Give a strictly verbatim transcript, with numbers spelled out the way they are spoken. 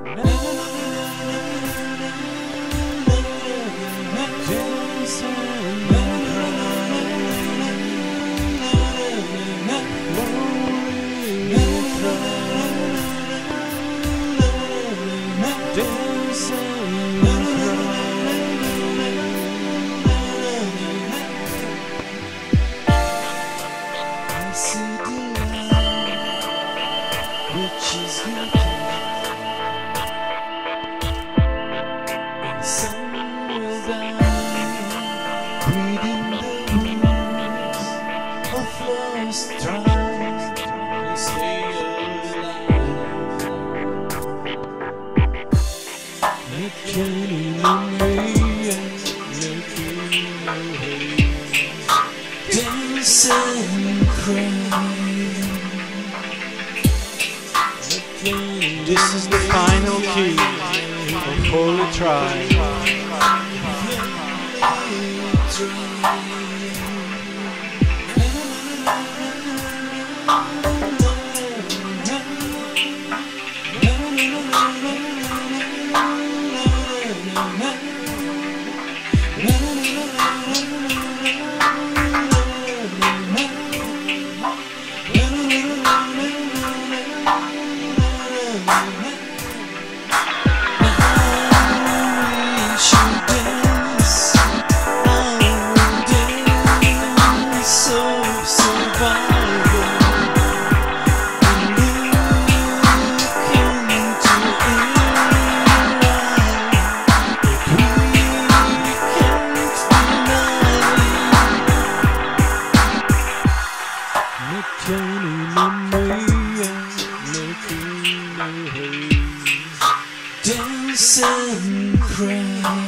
Which is looking in somewhere down, breathing the winds of lost trying to stay alive. Looking in me and looking away, dance and cry. This is the final key of Holy Tribe. Dance and cry.